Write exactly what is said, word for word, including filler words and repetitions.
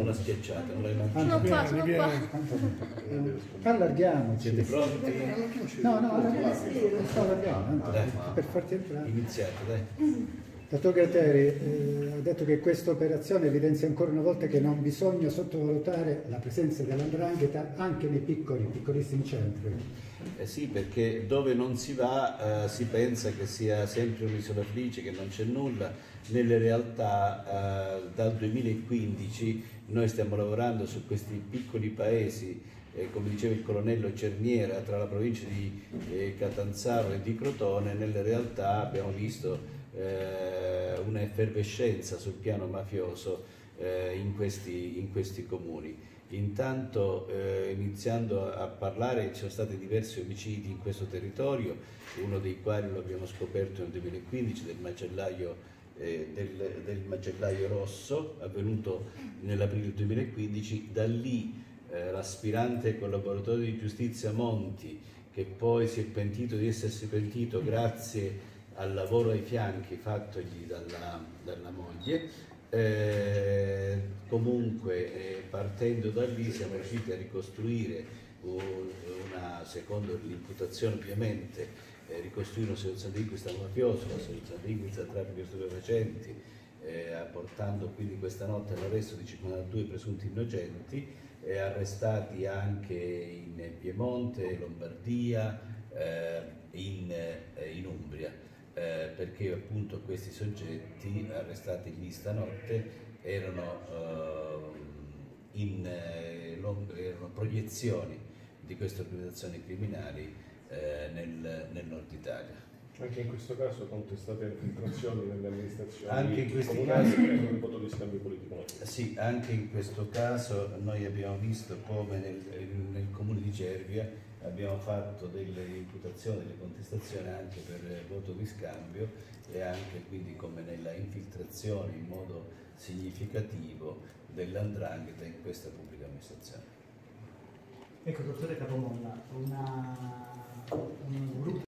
una schiacciata, non l'hai mai Sono qua, sono qua. Allarghiamoci. Siete pronti? No, no, allarghiamo, per farti entrare. Iniziate, dai. Dottor Gratteri eh, ha detto che questa operazione evidenzia ancora una volta che non bisogna sottovalutare la presenza dell'andrangheta anche nei piccoli, piccolissimi centri. Eh sì, perché dove non si va eh, si pensa che sia sempre un'isola felice, che non c'è nulla. Nelle realtà eh, dal duemilaquindici noi stiamo lavorando su questi piccoli paesi, eh, come diceva il colonnello Cerniera, tra la provincia di eh, Catanzaro e di Crotone. Nelle realtà abbiamo visto eh, una effervescenza sul piano mafioso eh, in, questi, in questi comuni. Intanto, eh, iniziando a parlare, ci sono stati diversi omicidi in questo territorio, uno dei quali lo abbiamo scoperto nel duemilaquindici, del macellaio, eh, del, del macellaio rosso, avvenuto nell'aprile duemilaquindici. Da lì eh, l'aspirante collaboratore di giustizia Monti, che poi si è pentito di essersi pentito grazie al lavoro ai fianchi fattogli dalla, dalla moglie. Eh, comunque eh, partendo da lì siamo riusciti a ricostruire un, una, secondo l'imputazione ovviamente, eh, ricostruire una situazione di inquista mafiosa, una situazione di inquista tra traffico di stupefacenti, eh, portando quindi questa notte all'arresto di cinquantadue presunti innocenti, eh, arrestati anche in Piemonte, Lombardia, eh, in, eh, in Umbria. Eh, perché appunto questi soggetti arrestati lì stanotte erano, eh, in, eh, erano proiezioni di queste organizzazioni criminali eh, nel, nel nord Italia. Anche in questo caso contestate infiltrazioni nelle amministrazioni anche in questi comunali casi, che hanno un voto di scambio politico. Sì, anche in questo caso noi abbiamo visto come nel, nel comune di Cervia abbiamo fatto delle imputazioni, delle contestazioni anche per voto di scambio, e anche quindi come nella infiltrazione in modo significativo dell'andrangheta in questa pubblica amministrazione. Ecco, dottore Capomolla, una, un gruppo